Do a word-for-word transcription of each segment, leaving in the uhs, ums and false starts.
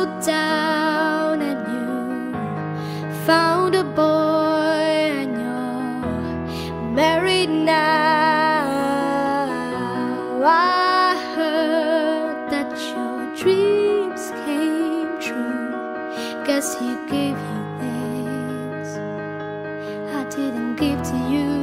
settled down and you found a boy and you're married now. I heard that your dreams came true. Guess he gave you things I didn't give to you.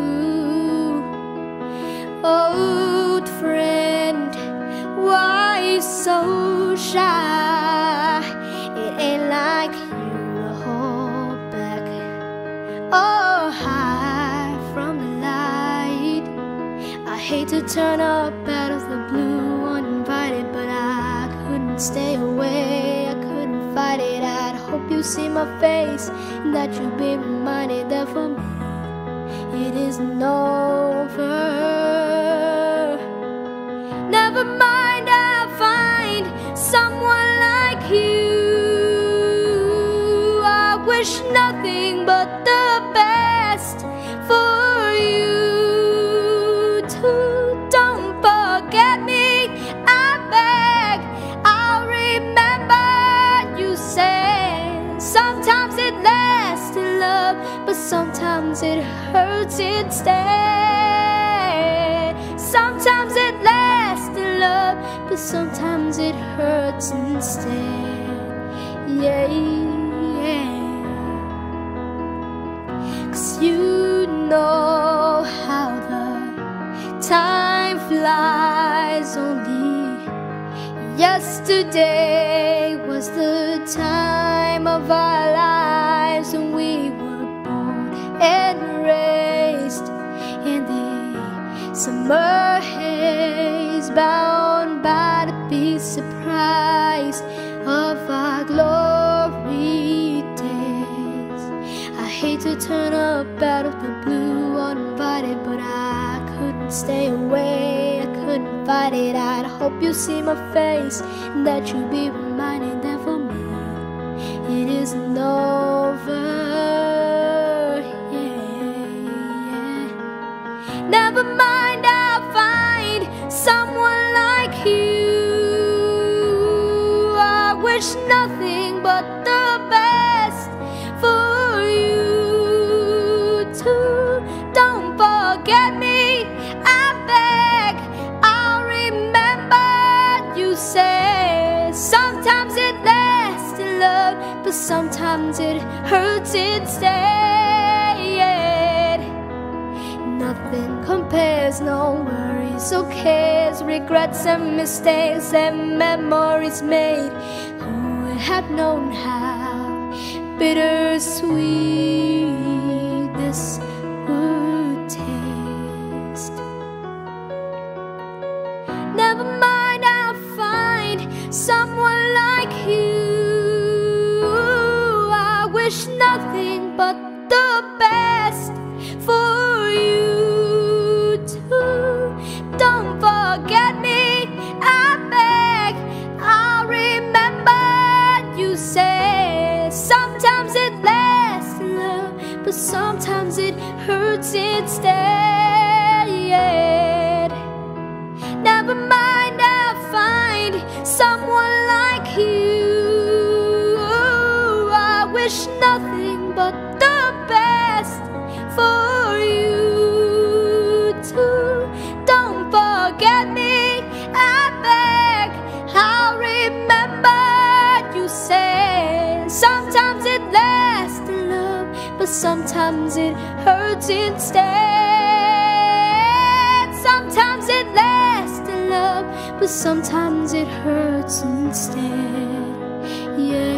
Old friend, why so shy? It ain't like you to hold back or hide from the light. I hate to turn up out of the blue uninvited, but I couldn't stay away, I couldn't fight it. I'd hope you see my face and that you'll be reminded that for me it isn't over. Never mind, I'll find someone like you. I wish nothing but the best for you too. Don't forget me, I beg. I'll remember you said sometimes it lasts in love, but sometimes it hurts instead. Sometimes it lasts in love, but sometimes it hurts instead. Yeah, yeah. 'Cause you know how the time flies. Only yesterday was the time of our lives when we were born and raised in the summer haze, bound by the big surprise of our glory days. I hate to turn up out of the blue uninvited, but I couldn't stay away, I couldn't fight it. I'd hope you see my face and that you'll be reminded that for me it isn't over. Yeah. Never mind, I'll find someone like you. I wish nothing but the best for you too. Don't forget me, I beg. I'll remember you say sometimes it lasts in love, but sometimes it hurts instead. Nothing compares, no worries or cares, regrets and mistakes and memories made. Who would have known how bittersweet this would taste? Never mind, I'll find someone like you. I wish nothing but the best for you too. Don't forget me, I beg. I'll remember you say sometimes it lasts in love, but sometimes it hurts instead. Never mind, I'll find someone like you. I wish nothing but the best for you too. Don't forget me, I beg. I'll remember you say sometimes it lasts in love, but sometimes it hurts instead. Sometimes it lasts in love, but sometimes it hurts instead. Yeah.